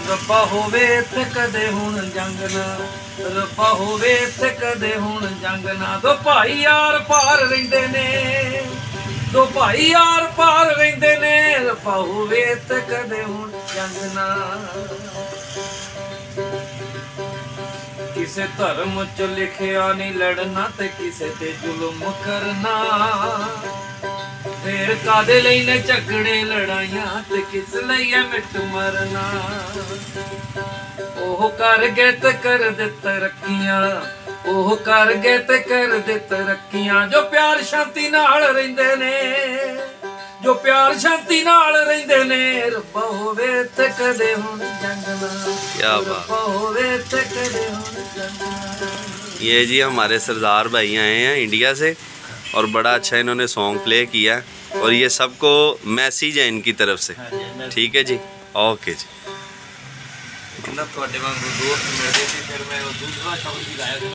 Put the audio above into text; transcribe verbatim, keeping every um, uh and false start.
ਰੱਬਾ ਹੋਵੇ ਇੱਥੇ ਕਦੇ ਹੁਣ ਜੰਗ ਨਾ, ਰੱਬਾ ਹੋਵੇ ਇੱਥੇ ਕਦੇ ਹੁਣ ਜੰਗ ਨਾ। ਦੋ ਭਾਈ ਯਾਰ ਪਾਰ ਰਹਿੰਦੇ ਨੇ, ਦੋ ਭਾਈ ਯਾਰ ਪਾਰ ਰਹਿੰਦੇ ਨੇ, ਰੱਬਾ ਹੋਵੇ ਇੱਥੇ ਕਦੇ ਹੁਣ ਜੰਗ ਨਾ। ਕਿਸੇ ਧਰਮ ਚ ਲਿਖਿਆ ਨਹੀਂ ਲੜਨਾ ਤੇ ਕਿਸੇ ਤੇ ਜ਼ੁਲਮ ਕਰਨਾ। ਫੇਰ ਕਾਦੇ ਲਈ ਨੇ ਝਗੜੇ ਲੜਾਈਆਂ ਤੇ ਕਿਸ ਲਈ ਐ ਮਿੱਟ ਮਰਨਾ। ਉਹ ਕਰ ਗਏ ਤੇ ਕਰ ਦੇ ਤਰੱਕੀਆਂ, ਉਹ ਕਰ ਗਏ ਤੇ ਕਰ ਦੇ ਤਰੱਕੀਆਂ। ਜੋ ਪਿਆਰ ਸ਼ਾਂਤੀ ਨਾਲ ਰਹਿੰਦੇ ਨੇ, ਜੋ ਪਿਆਰ ਸ਼ਾਂਤੀ ਨਾਲ ਰਹਿੰਦੇ ਨੇ, ਰੱਬਾ ਹੋਵੇ ਇੱਥੇ ਕਦੇ ਹੁਣ ਜੰਗ ਨਾ। क्या बात। ਰੱਬਾ ਹੋਵੇ ਇੱਥੇ ਕਦੇ ਹੁਣ ਜੰਗ ਨਾ। ये जी हमारे सरदार भाई आए हैं इंडिया से और बड़ा अच्छा इन्होंने सॉन्ग प्ले किया और ये सबको मैसेज है इनकी तरफ से। ठीक है जी, ओके जी। ਤੁਹਾਡੇ ਵਾਂਗੂ ਦੋਸਤ ਮਿਲਦੇ ਸੀ, ਫਿਰ ਮੈਂ ਉਹ ਦੂਸਰਾ ਸ਼ਬਦ ਵੀ ਲਾਇਆ।